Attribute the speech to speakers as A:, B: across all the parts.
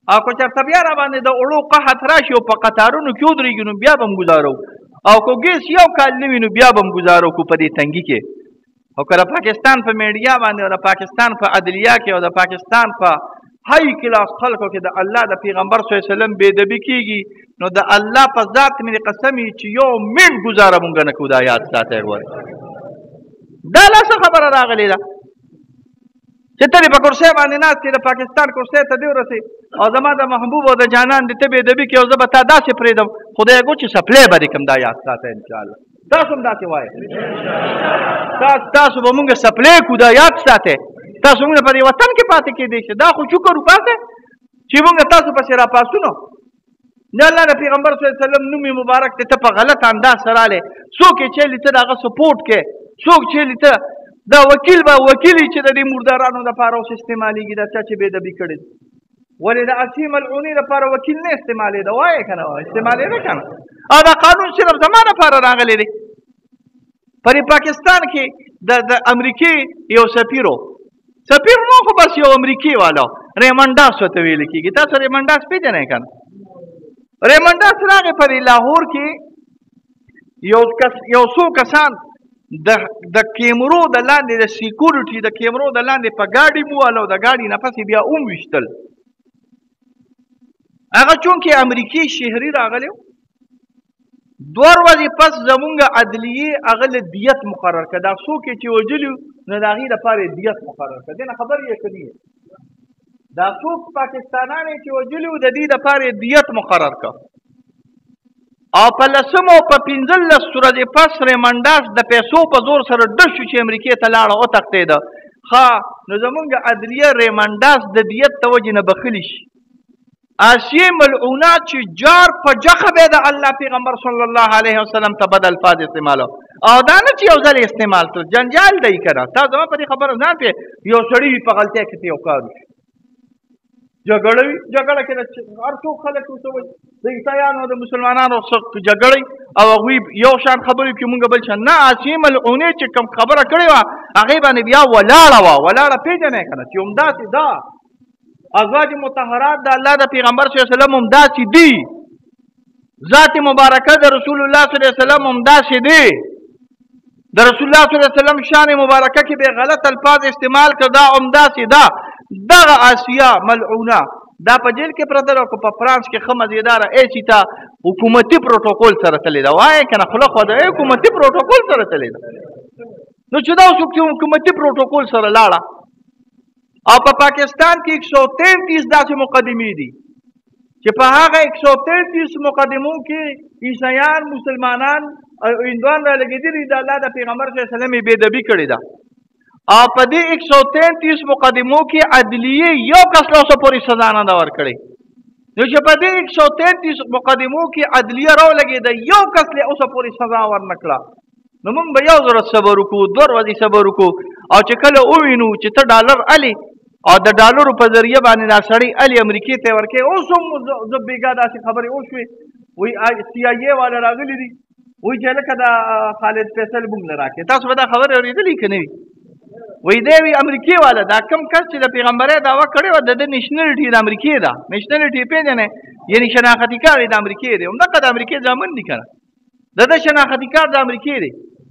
A: او که چېرته بیا راباندې د اوړو قحط راشي او په قطارونو کې ودرېږي نو بیا به هم ګزارو او که ګیس یو کال نه وي نو بیا به هم ګزارو کو په دې تنګي کې او که د پاکستان په میډیا باندې او د پاکستان په عدلیه کې او د پاکستان په هاي کلاس خلکو کې د الله د پیغمبر صلی الله علیه وسلم بېدبي کېږي نو د الله په ذات مې قسم وي چې یو منټ ګزاره مونږ نه کوو دا یاد ساتئ ګورئ دا لا څه خبره راغلې ده چې ته دې په کرسۍ باندې ناست یې د پاکستان کرسۍ ته دې ورسې او زما د محبوب او د جانان دې ته بېدبي کړې او زه به تا داسې پرېږدم خدای ګو چې سپلی به دې کړم دا یاد ساته انشاءالله تاسو هم داسې وایئ تاسو به مونږ سپلی کړو دا یاد ساتئ تاسو مونږ په دې وطن کې پاتې کېدی شي دا خو شکر وباسئ چې مونږ تاسو پسې راپاسو نو د الله د پیغمبر صلی الله علیه وسلم نوم مبارک ته په غلط انداز سره رالی څوک یې چیلي ته د هغه سپورټ کې څوک چیلي ته دا وکیل چې د دې مردارانو دپاره اوس استعمالېږي دا چا چې بېدبي کړې ولې د اسې ملعونې دپاره وکیل نه استعمالېده وایې که نه استعمالېده که نه او دا قانون صرف زما دپاره راغلی دی په دې پاکستان کې د امریکې یو سفیر نو خو بس یو امریکې والا ریمنډاس ورته ویل کېږي تاسو ریمنډاس پېژنئ که نه ریمنډاس راغی په دې لاهور کې یو څو کسان د کیمرو د لاندې د سیکورټي د کیمرو د لاندې په ګاډي موواله او د ګاډي نه پسې بیا وویشتل هغه چونکې امریکې شهري راغلی و 2 ورځې پس زمونږ عدلیې هغه له دیت مقرر کړه دا څوک یې چې وژلي نو د هغې دپاره یې دیت مقرر کړه دې نه خبر یې که نه دا څوک پاکستانان یې چې وژلي وو د دې دپاره یې دیت مقرر کړه او په 10 او په 15 ورځې پس ریمنډاس د پیسو په زور سره ډز شو چې امریکې ته لاړه وتښتېده ښه نو زمونږ عدلیه ریمنډاس د دیت د وجې نه بخلي شي آسیې ملعونه چې جار په جخه به د الله پیغمبر صلی الله علیه وسلم ته بد الفاظ استعمالو او دا نه چې یو ځل استعمال کړ جنجال دی که نه تا زما په دې خبره ځان پې یو سړي وي په غلطۍ کې یو کار وشي جګړه وي جګړه کې هر څوک خلک ورته وایي د عیسایانو او د مسلمانانو جګړې او هغوی یو شان خبرې کړي مونږ بل شان نه آسیې ملعونې چې کوم خبره کړې وه هغې باندې بیا ولاړه وه ولاړه پېژنئ که نه چې همداسې ده ازواج مطهرات د الله د پیغمبر صلی الله علیه وسلم همداسې دي ذات مبارکه د رسول الله صلی الله علیه وسلم همداسې دی د رسول الله صلی الله علیه وسلم شان مبارکه کې به غلط الفاظ استعمال کړه دا همداسې ده دغه آسیه ملعونه دا په جیل کې پرته ده او که په فرانس کې ښه مزېداره ایسي ته حکومتي پروټوکول سره تللی ده وایې که نه خوله خو د حکومتي پروټوکول سره تللی ده نو چې دا اوس حکومتي پروټوکول سره لاړه او په پاکستان کې 133 داسې مقدمې دي چې په هغه 133 مقدمو کې عیسایان مسلمانان او هندوان را لګېدلي د الله د پیغمبر صلی الله علیه وسلم یې بېدبي کړې ده او په دې 133 مقدمو کې عدلیې یو کس له اوسه پورې سزا نه ده ورکړې نو چې په دې 133 مقدمو کې عدلیه راولګېده یو کس له اوسه پورې سزا ورنه کړه نو موږ به یو ځل صبر وکړو 2 ورځې صبر وکړو او چې کله ووینو چې ته ډالر الې او د ډالرو په ذریعه باندې دا سړی الې امریکې ته ورکوې اوس هم زه بېګا داسې خبرې وشوې وایي CIA والا راغلي دي وایي چې لکه دا خالد فیصل موږ نه راکړې تاسو به دا خبرې اورېدلې که نه وي وایي دی وایي امریکې والا دا کم کس چې د پیغمبرۍ دعوه کړې وه د ده نیشنلټي د امریکې ده نیشنلټي یې پېژنئ یعنې شناختي کار یې د امریکې دی همدغه د امریکې زامن دي که نه د ده شناختي کار د امریکې دی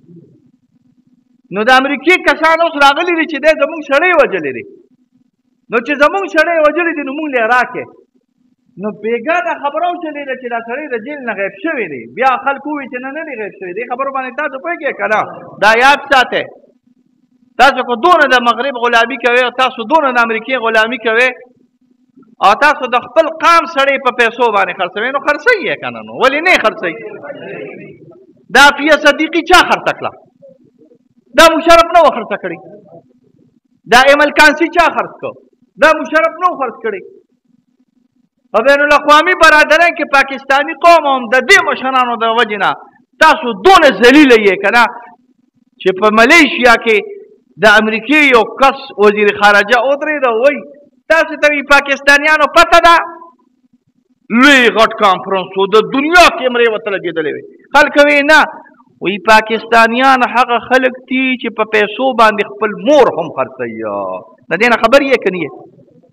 A: نو د امریکې کسان اوس راغلي دي چې دی زموږ سړی وژلی دی نو چې زموږ سړی وژلی دی نو موږ له یې راکې نو بېګا دا خبره وچلې ده چې دا سړی د جیل نه غیب شوی دی بیا خلکو ووایي چې نه دی غیب شوی دې خبرو باندې تاسو پوهېږئ که نه دا یاد ساتئ تاسو خو دونه د مغرب غلامي کوئ او تاسو دونه د امریکې غلامي کوئ او تاسو د خپل قام سړی په پیسو باندې خرڅوئ نو خرڅوئ یې که نه نو ولې نه یې خرڅوئ دا عافیه صدیقي چا خرڅه کړه دا مشرف نه و خرڅه کړې دا ایمل کانسي چا خرڅ کړ دا مشرف نه و خرڅ کړې په بین الاقوامي برادرۍ کې پاکستاني قوم هم د دې مشرانو د وجې نه تاسو دونه ذلیله یې که نه چې په ملیشیا کې د امریکې یو کس وزیر خارجه ودرېده وایي تاسو ته وایي پاکستانیانو پته ده لوی غټ کانفرنس و د دنیا کیمرې ورته لګېدلې وې خلک وایي نه وایي پاکستانیان هغه خلک دي چې په پیسو باندې خپل مور هم خرڅوي د دې نه خبر یې که نه یې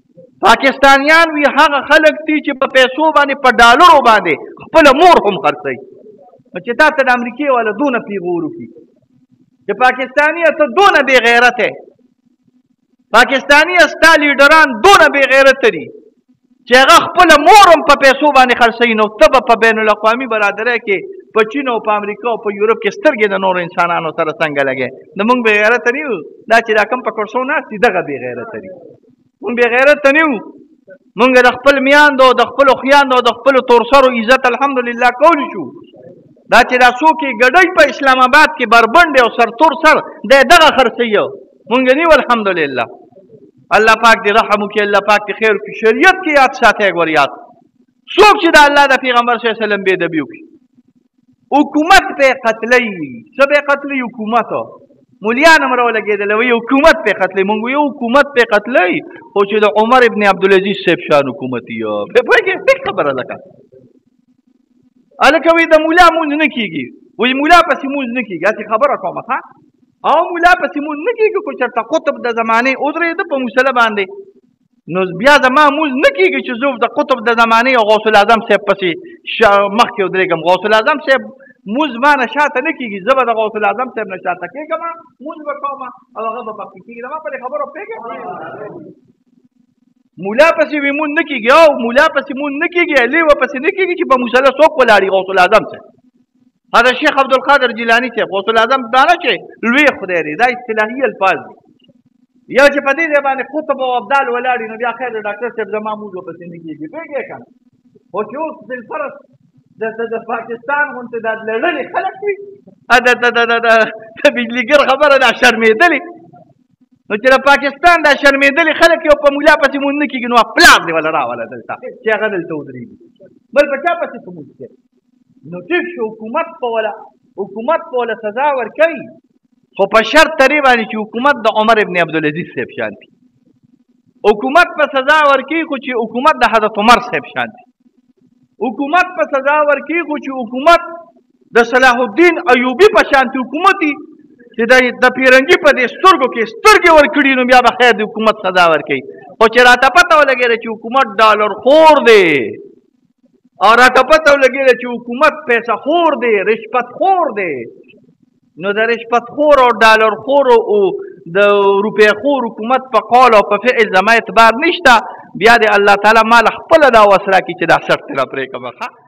A: پاکستانیان وي هغه خلک دي چې په پیسو باندې په ډالرو باندې خپله مور هم خرڅوي. نو چې تا ته د امریکې والا دونه پیغور وکړي چې پاکستاني ته دونه بې غیرته پاکستاني ستا لیډران دونه بې غیرته دي چې هغه خپله مور هم په پیسو باندې خرڅوي. نو ته به په بین الاقوامي برادرۍ کې په چین او په امریکا او په یورپ کې سترګې د نورو انسانانو سره څنګه لګې؟ نو موږ بې غیرته نه یو. دا چې دا کوم په کرسو ناست دي دغه بې غیرته دي. موږ بې غیرته نه یو. موږ د خپل میاندو د خپلو خویاندو د خپلو تورسرو عزت الحمدلله کولی شو. دا چې دا څوک یې ګډۍ په اسلام آباد کې بربنډ او سرتور سر دی دغه خرڅوي موږ نه یو الحمدلله. الله پاک دې رحم وکړي، الله پاک دې خیر وکړي. شریعت کې یاد ساتئ. ګور یاد څوک چې د الله د پیغمبر صلی الله علیه وسلم بېدبي وکړي حکومت پې قتلوي. څه پې قتلوي؟ حکومت. مولیان هم راولګېدلی وایي حکومت پې قتلوي. موږ وایو حکومت پې قتلوي خو چې د عمر ابن عبدالعزیز صاحب شان حکومت یي. پوهېږې ټیک خبره ده که هلکه وایي د مولا مونځ نه کېږي. وایي مولا پسې مونځ نه کېږي. هسې خبره کومه ښه او مولا پسې مونځ نه کېږي خو چېرته قطب د زمانې ودرېده په مسله باندې نو بیا زما مونځ نه کېږي چې زه د قطب د زمانې او غوث العظم صاحب پسې مخکې ودرېږم. غوث العظم صاحب مونځ ما نه شاته نه کېږي. زه به د غوث العظم صاحب نه شاته کېږم مونځ به کوم او هغه به مخکې کېږي. زما په دې خبرو پوهېږې؟ مولا پسې وي مونځ نه کېږي او مولا پسې مونځ نه کېږي لیوه پسې نه کېږي چې په مسله څوک ولاړي؟ غوث العظم صاحب. دا شیخ عبدالقادر جیلاني صاحب. غوث العظم دا نه چې لوی خدای دی، دا اصطلاحي الفاظ دي. یا چې په دې ځای باندې قطب او ابدال ولاړي نو بیا خیر د ډاکټر صاحب زما مونځ ورپسې نه کېږي. پوهېږې که نه؟ خو چې اوس بالفرض د پاکستان غوندې دا لړلې خلک وي د بجلیګر خبره دا شرمېدلې نو چې د پاکستان دا شرمېدلې خلک یو په مولا پسې مونځ نه کېږي نو پلار دې ولا راوله دلته چې هغه دلته ودرېږي بل په چا پسې څه مونځ کوي. نو ټیک شو حکومت په وله سزا ورکوي خو په شرط طرې باندې چې حکومت د عمر ابن عبدالعزیز صاحب شان دي. حکومت په سزا ورکوي خو چې حکومت د حضرت عمر صاحب شان دي. حکومت په سزا ورکوي خو چې حکومت د صلاح الدین ایوبي په شانتي حکومت دي چې د پیرنګي په دې سترګو کې سترګې ورکړي نو بیا به خیر د حکومت سزا ورکوي. خو چې راته پته ولګېده چې حکومت ډالر خور دی او راته پته ولګېده چې حکومت پیسه خور دی رشوت خور دی نو د رشوت خور او ډالر خور او د روپۍ خور حکومت په قول او په فعل زما اعتبار نشته. بیا د الله تعالی مال خپله دا وس راکړي چې دا شرط را پرېږدم.